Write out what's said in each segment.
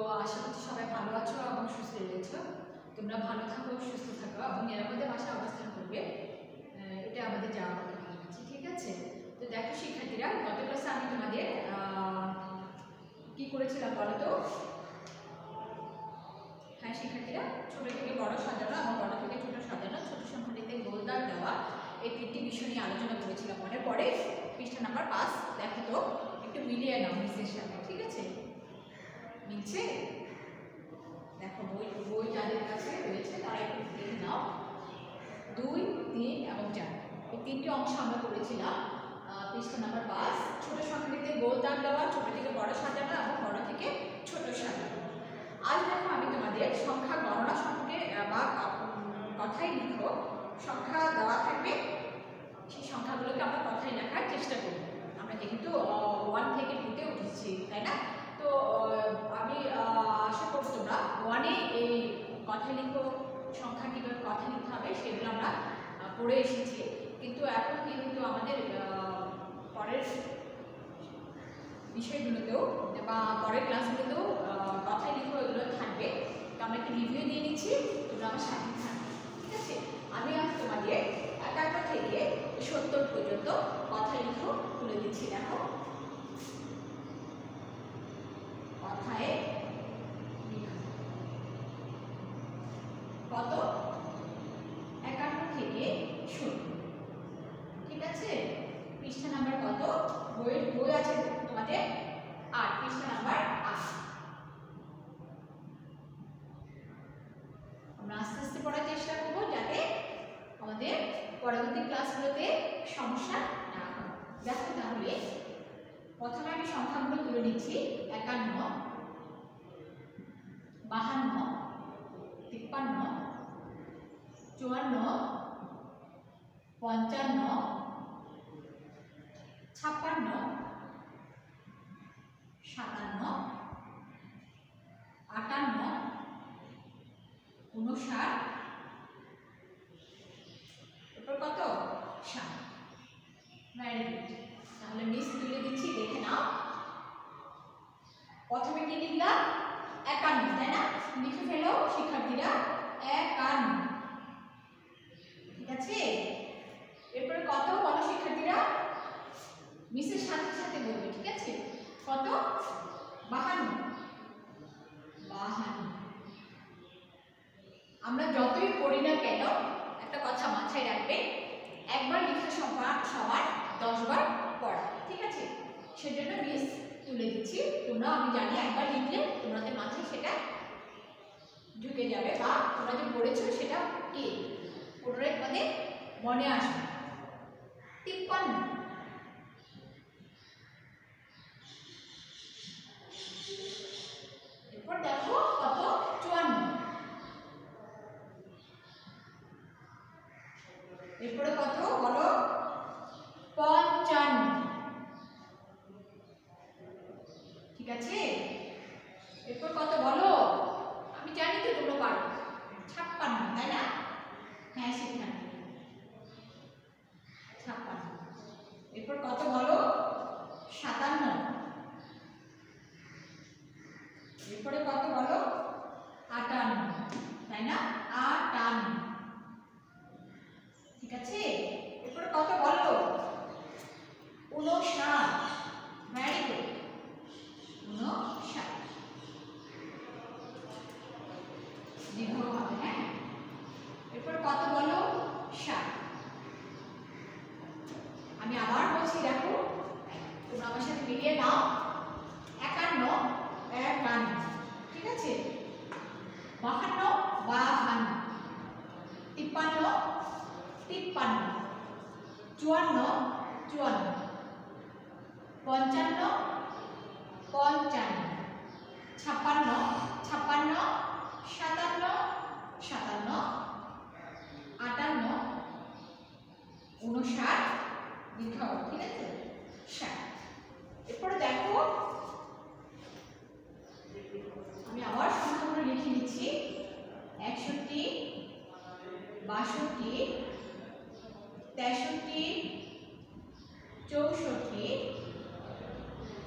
আশা করছি সবাই ভালো আছো এবং সুস্থ রয়েছো। তোমরা ভালো থাকো, সুস্থ থাকো এবং নিরাপদে বাসায় অবস্থান করবে, এটা আমাদের যাওয়া করতে ভালো আছে। ঠিক আছে? তো দেখো শিক্ষার্থীরা, গত ক্লাসে আমি তোমাদের কি করেছিলাম বলো তো? হ্যাঁ শিক্ষার্থীরা, ছোট থেকে বড় সাজানো এবং বড় থেকে ছোট সাজানো, ছোট সংখ্যাটিতে গোল দাগ দেওয়া, এই তিনটি বিষয় নিয়ে আলোচনা করেছিলাম। মনে পড়ে? পৃষ্ঠা নাম্বার 5 দেখো তো, একটু মিলিয়ে নাও মিসের সাথে। ঠিক আছে? মিলছে? দেখো বই যাদের কাছে রয়েছে তারা একটু দেখে নাও। 2, 3 এবং 4 এই তিনটি অংশ আমরা করেছিলাম। পৃষ্ঠা নাম্বার 5, ছোট সংখ্যাটিতে গোল দাগ দেওয়া, ছোট থেকে বড় সাজানো এবং বড় থেকে ছোট সাজানো। আজ দেখো আমি তোমাদের সংখ্যা গণনা সম্পর্কে বা কথায় লিখো সংখ্যা দেওয়া থাকবে, সেই সংখ্যাগুলোকে আমরা কথায় লেখার চেষ্টা করব। আমরা যেহেতু 1 থেকে 2-তে উঠেছি, তাই না? তো আমি আশা করব তোমরা 1-এ এই কথায় লিখো সংখ্যা কীভাবে কথা লিখতে হবে সেগুলো আমরা পড়ে এসেছি, কিন্তু এখন কিন্তু আমাদের পরের বিষয়গুলোতেও বা পরের ক্লাসগুলোতেও কথায় লিখো এগুলো থাকবে। তো আমরা একটু রিভিউ দিয়ে নিচ্ছি, তোমরা আমার সাথে থাকবে। ঠিক আছে? আমি আজ তোমাদের 11 থেকে 70 পর্যন্ত কথায় লিখো তুলে দিচ্ছি। দেখো কথায় লিখো কত? 11 থেকে 70। ঠিক আছে? পৃষ্ঠা নাম্বার কত? বই আছে তোমাদের 8, পৃষ্ঠা নাম্বার 8। আমরা আস্তে আস্তে পড়ার চেষ্টা করবো যাতে আমাদের পরবর্তী ক্লাসগুলোতে সমস্যা না হয়। দেখো তাহলে প্রথমে আমি সংখ্যাগুলো তুলে নিচ্ছি। 51, 52, 53, 54, 55, 56, 57, 58, 59, এরপর কত? 60। Very good. তাহলে মিস তুলে দিচ্ছি, দেখে নাও। প্রথমে কি লিখলাম? 51, তাই না? লিখে ফেলো শিক্ষার্থীরা, 51। ঠিক আছে? এরপরে কত বলো শিক্ষার্থীরা? মিসের সাথে সাথে বলবে। ঠিক আছে? কত? 52। 52। আমরা যতই পড়ি না কেন একটা কথা মাথায় রাখবে, একবার লেখা সমান 10 বার পড়া। ঠিক আছে? সেজন্য মিস তুলে দিচ্ছি। তোমরা, আমি জানি একবার লিখলে তোমাদের মাথায় সেটা ঢুকে যাবে বা তোমরা যে পড়েছো সেটা কি পুনরায় তোমাদের মনে আসবে। 53। এরপর দেখো কত? 54। এরপরে কত বলো? 55। ঠিক আছে? এরপর কত বলো? আমি জানি তো তোমরা পারো। 56, তাই না? হ্যাঁ শিক্ষার্থী, 56। এরপর কত বলো? 57। এরপরে কত বলো? 58, তাই না? 58। ঠিক আছে? এরপরে কত বলো? 59। Very good, 59। দীর্ঘ হবে, হ্যাঁ। এরপরে কত বলো? 60। আমি আবার বলছি, দেখো তোমরা আমার সাথে মিলিয়ে নাও। 51, 51। ঠিক আছে? 52, 52। 53, 53। 54, 54। 55, 55। 56, 56। 57, 57। 58, 59। দীর্ঘ। ঠিক আছে? 60। এরপরে দেখো আমি আবার সংখ্যাগুলো লিখে নিচ্ছি। 61, 62, 63, 64,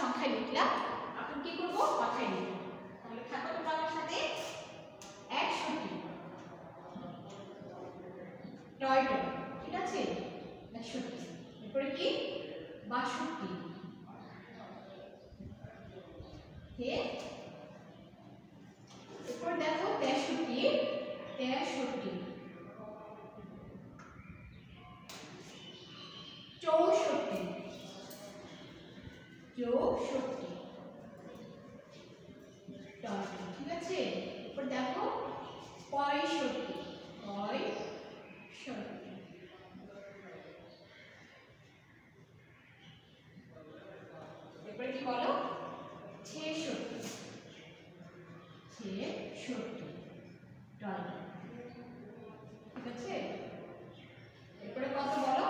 সংখ্যায় লিখলাম, এখন কি করবো কথায় লিখবো। তাহলে থাকো তোমরা আমার সাথে। 61 টয় টয়, ঠিক আছে 61। এরপরে কি 62, এরপর দেখো 63, 64, 64, 64 ঠিক আছে। এরপর দেখো 65, 65, এরপরে কি বলো 66, 66 ঠিক আছে। এরপরে কত বলো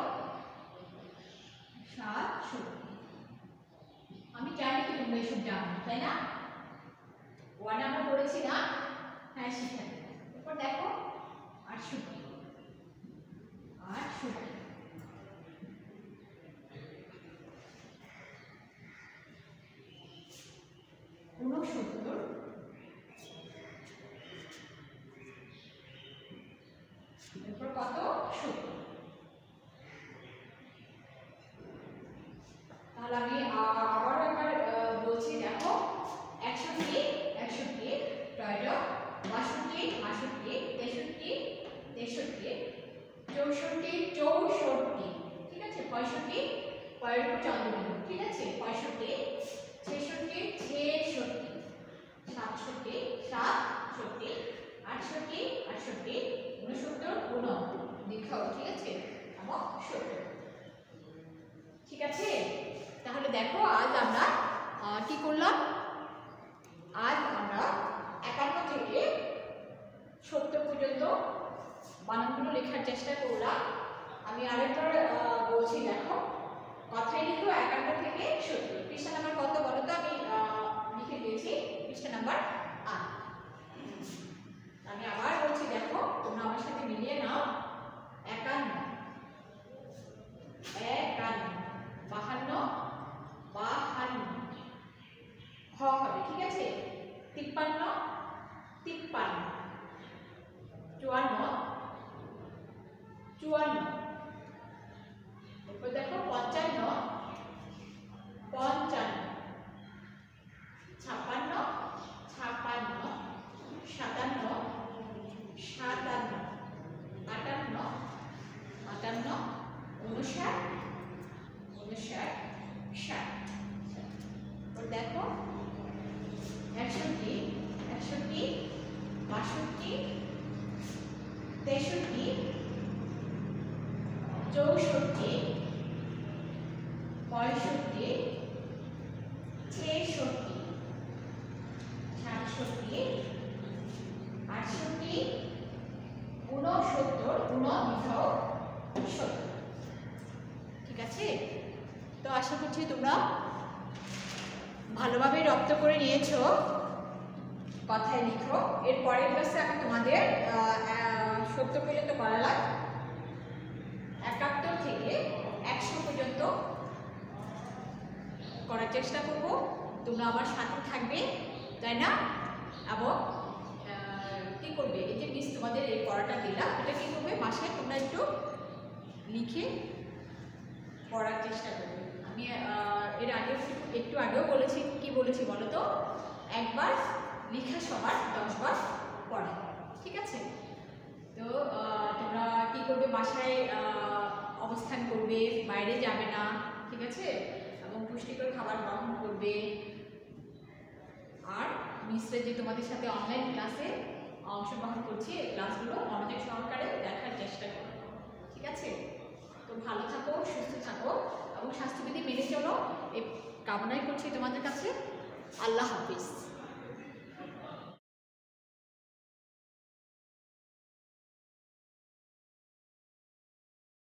67। আমি জানি কি তোমরা এসব জানো, তাই না? ওয়ান আমরা পড়েছি না? হ্যাঁ শিখে। এরপর দেখো 68, 68, এরপর কত 70। তাহলে আমি আবারও একবার বলছি দেখো 61, 61 টয়টো, 62, 62, 63, 63, 64, 64 ঠিক আছে। 65 পরের উপর চন্দ্রবিন্দু, ঠিক আছে 65, 66, 66, 67, 67, 68, 68, 69 লিখাও, ঠিক আছে এবং 70 ঠিক আছে। তাহলে দেখো আজ আমরা কি করলাম, আজ আমরা 51 থেকে 70 পর্যন্ত বানানগুলো লেখার চেষ্টা করলাম। আমি আরেকবার বলছি দেখো, কথায় লিখো 51 থেকে 70। পৃষ্ঠা নাম্বার কত বলো তো? আমি লিখে দিয়েছি পৃষ্ঠা নাম্বার 8। আমি আবার বলছি দেখো, তোমরা আমার সাথে মিলিয়ে নাও। 51, 51, 52, 52 হ হবে, ঠিক আছে। 53, 53, 54, 54, এরপর দেখো 55, 55, 56, 56, 57, 57, 58, 58, 59, 59, 60। দেখো 61, 61, 62, 63, 64, 65, 66, 67, 68, 69 ঠিক আছে। তো আশা করছি তোমরা ভালোভাবে রপ্ত করে নিয়েছো। কথায় লিখো। এর পরের ক্লাসে আমি তোমাদের 70 পর্যন্ত করালাম, 71 থেকে 100 পর্যন্ত করার চেষ্টা করব। তোমরা আমার সাথে থাকবে, তাই না? এবং কি করবে, এই যে মিস তোমাদের এই পড়াটা দিলাম, এটা কি করবে, বাসায় তোমরা একটু লিখে পড়ার চেষ্টা করবে। আমি এর আগে একটু আগেও বলেছি, কি বলেছি বলো তো, একবার লেখা সবার 10 বার পড়া, ঠিক আছে। তো তোমরা কি করবে, বাসায় অবস্থান করবে, বাইরে যাবে না, ঠিক আছে, এবং পুষ্টিকর খাবার গ্রহণ করবে। আর মিসরে যে তোমাদের সাথে অনলাইন ক্লাসে অংশগ্রহণ করছি, এই ক্লাসগুলো মনোযোগ সহকারে দেখার চেষ্টা করো, ঠিক আছে। তো ভালো থাকো, সুস্থ থাকো এবং স্বাস্থ্যবিধি মেনে চলো, এই কামনাই করছি তোমাদের কাছে। আল্লাহ হাফিজ।